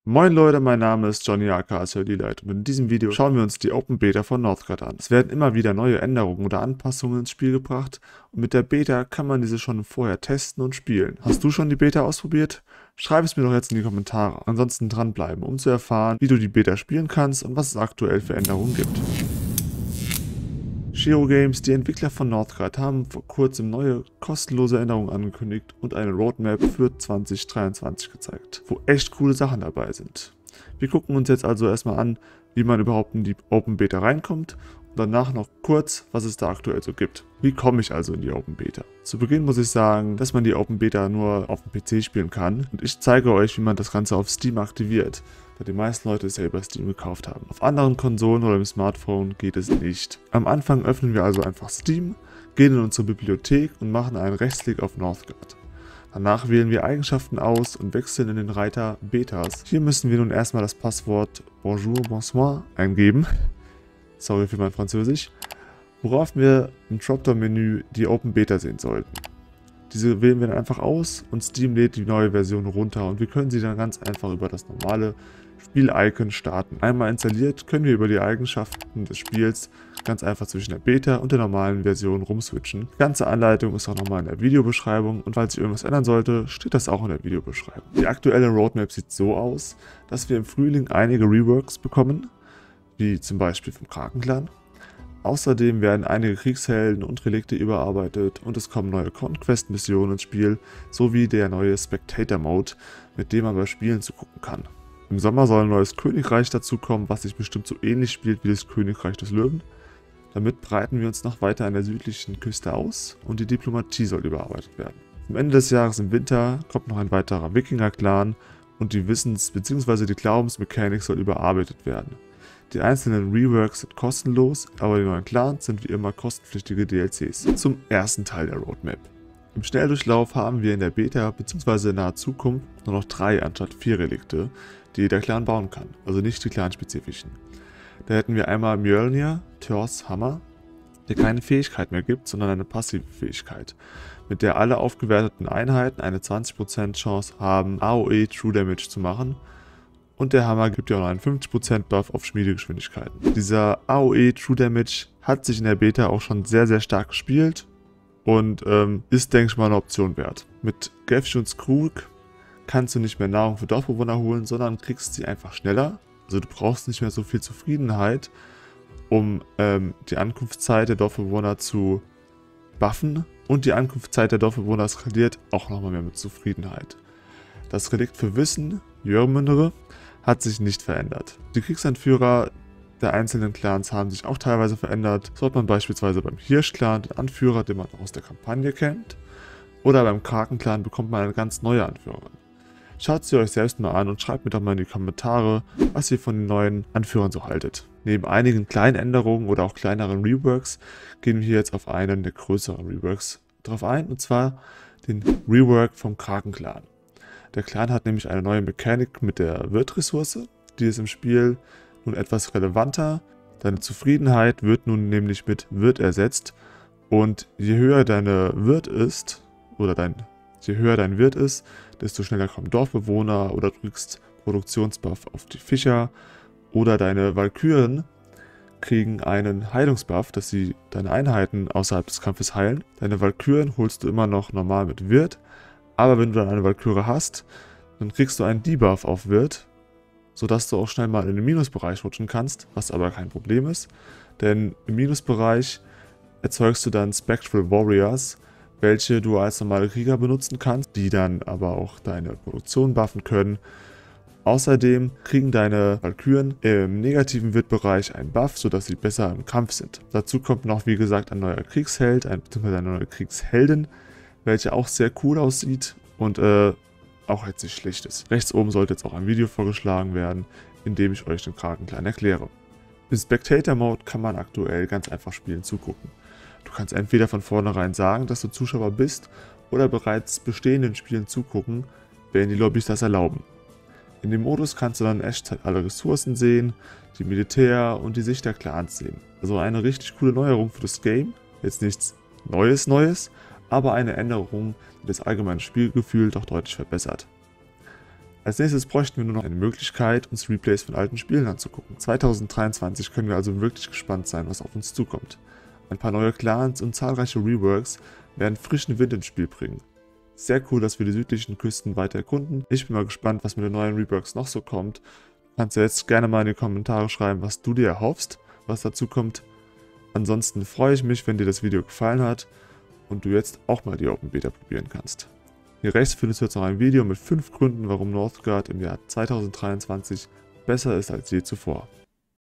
Moin Leute, mein Name ist Johnny aka Light und in diesem Video schauen wir uns die Open Beta von Northgard an. Es werden immer wieder neue Änderungen oder Anpassungen ins Spiel gebracht und mit der Beta kann man diese schon vorher testen und spielen. Hast du schon die Beta ausprobiert? Schreib es mir doch jetzt in die Kommentare. Ansonsten dranbleiben, um zu erfahren, wie du die Beta spielen kannst und was es aktuell für Änderungen gibt. Shiro Games, die Entwickler von Northgard, haben vor kurzem neue kostenlose Änderungen angekündigt und eine Roadmap für 2023 gezeigt, wo echt coole Sachen dabei sind. Wir gucken uns jetzt also erstmal an, wie man überhaupt in die Open Beta reinkommt und danach noch kurz, was es da aktuell so gibt. Wie komme ich also in die Open Beta? Zu Beginn muss ich sagen, dass man die Open Beta nur auf dem PC spielen kann und ich zeige euch, wie man das Ganze auf Steam aktiviert, da die meisten Leute es ja über Steam gekauft haben. Auf anderen Konsolen oder im Smartphone geht es nicht. Am Anfang öffnen wir also einfach Steam, gehen in unsere Bibliothek und machen einen Rechtsklick auf Northgard. Danach wählen wir Eigenschaften aus und wechseln in den Reiter Betas. Hier müssen wir nun erstmal das Passwort Bonjour, Bonsoir eingeben. Sorry für mein Französisch. Worauf wir im Dropdown-Menü die Open Beta sehen sollten. Diese wählen wir dann einfach aus und Steam lädt die neue Version runter und wir können sie dann ganz einfach über das normale Spiel-Icon starten. Einmal installiert, können wir über die Eigenschaften des Spiels ganz einfach zwischen der Beta und der normalen Version rumswitchen. Die ganze Anleitung ist auch nochmal in der Videobeschreibung und falls sich irgendwas ändern sollte, steht das auch in der Videobeschreibung. Die aktuelle Roadmap sieht so aus, dass wir im Frühling einige Reworks bekommen, wie zum Beispiel vom Krakenclan. Außerdem werden einige Kriegshelden und Relikte überarbeitet und es kommen neue Conquest-Missionen ins Spiel, sowie der neue Spectator-Mode, mit dem man bei Spielen zugucken kann. Im Sommer soll ein neues Königreich dazukommen, was sich bestimmt so ähnlich spielt wie das Königreich des Löwen. Damit breiten wir uns noch weiter an der südlichen Küste aus und die Diplomatie soll überarbeitet werden. Am Ende des Jahres im Winter kommt noch ein weiterer Wikinger-Clan und die Wissens- bzw. die Glaubensmechanik soll überarbeitet werden. Die einzelnen Reworks sind kostenlos, aber die neuen Clans sind wie immer kostenpflichtige DLCs. Zum ersten Teil der Roadmap. Im Schnelldurchlauf haben wir in der Beta bzw. in naher Zukunft nur noch 3 anstatt 4 Relikte, die jeder Clan bauen kann, also nicht die clanspezifischen. Da hätten wir einmal Mjölnir, Thors Hammer, der keine Fähigkeit mehr gibt, sondern eine passive Fähigkeit, mit der alle aufgewerteten Einheiten eine 20% Chance haben, AOE True Damage zu machen. Und der Hammer gibt ja auch noch einen 50% Buff auf Schmiedegeschwindigkeiten. Dieser AOE True Damage hat sich in der Beta auch schon sehr, sehr stark gespielt und ist, denke ich mal, eine Option wert. Mit Gefshuns Krug kannst du nicht mehr Nahrung für Dorfbewohner holen, sondern kriegst sie einfach schneller. Also du brauchst nicht mehr so viel Zufriedenheit, um die Ankunftszeit der Dorfbewohner zu buffen. Und die Ankunftszeit der Dorfbewohner skaliert auch nochmal mehr mit Zufriedenheit. Das Relikt für Wissen, Jörmundere, hat sich nicht verändert. Die Kriegsanführer der einzelnen Clans haben sich auch teilweise verändert. So hat man beispielsweise beim Hirsch-Clan den Anführer, den man auch aus der Kampagne kennt. Oder beim Kraken-Clan bekommt man eine ganz neue Anführerin. Schaut sie euch selbst mal an und schreibt mir doch mal in die Kommentare, was ihr von den neuen Anführern so haltet. Neben einigen kleinen Änderungen oder auch kleineren Reworks gehen wir hier jetzt auf einen der größeren Reworks drauf ein, und zwar den Rework vom Kraken-Clan. Der Clan hat nämlich eine neue Mechanik mit der Wirt-Ressource, die ist im Spiel nun etwas relevanter. Deine Zufriedenheit wird nun nämlich mit Wirt ersetzt und je höher deine Wirt ist, je höher dein Wirt ist, desto schneller kommen Dorfbewohner oder du kriegst Produktionsbuff auf die Fischer oder deine Walküren kriegen einen Heilungsbuff, dass sie deine Einheiten außerhalb des Kampfes heilen. Deine Walküren holst du immer noch normal mit Wirt. Aber wenn du dann eine Walküre hast, dann kriegst du einen Debuff auf Wirt, sodass du auch schnell mal in den Minusbereich rutschen kannst, was aber kein Problem ist. Denn im Minusbereich erzeugst du dann Spectral Warriors, welche du als normale Krieger benutzen kannst, die dann aber auch deine Produktion buffen können. Außerdem kriegen deine Walküren im negativen Wirt-Bereich einen Buff, sodass sie besser im Kampf sind. Dazu kommt noch, wie gesagt, ein neuer Kriegsheld, beziehungsweise eine neue Kriegsheldin, welche auch sehr cool aussieht und auch jetzt nicht schlecht ist. Rechts oben sollte jetzt auch ein Video vorgeschlagen werden, in dem ich euch den Krakenclan erkläre. Im Spectator-Mode kann man aktuell ganz einfach Spielen zugucken. Du kannst entweder von vornherein sagen, dass du Zuschauer bist, oder bereits bestehenden Spielen zugucken, wenn die Lobbys das erlauben. In dem Modus kannst du dann in Echtzeit alle Ressourcen sehen, die Militär und die Sicht der Clans sehen. Also eine richtig coole Neuerung für das Game. Jetzt nichts Neues, aber eine Änderung, die das allgemeine Spielgefühl doch deutlich verbessert. Als nächstes bräuchten wir nur noch eine Möglichkeit, uns Replays von alten Spielen anzugucken. 2023 können wir also wirklich gespannt sein, was auf uns zukommt. Ein paar neue Clans und zahlreiche Reworks werden frischen Wind ins Spiel bringen. Sehr cool, dass wir die südlichen Küsten weiter erkunden. Ich bin mal gespannt, was mit den neuen Reworks noch so kommt. Kannst du jetzt gerne mal in die Kommentare schreiben, was du dir erhoffst, was dazu kommt. Ansonsten freue ich mich, wenn dir das Video gefallen hat und du jetzt auch mal die Open Beta probieren kannst. Hier rechts findest du jetzt noch ein Video mit 5 Gründen, warum Northgard im Jahr 2023 besser ist als je zuvor.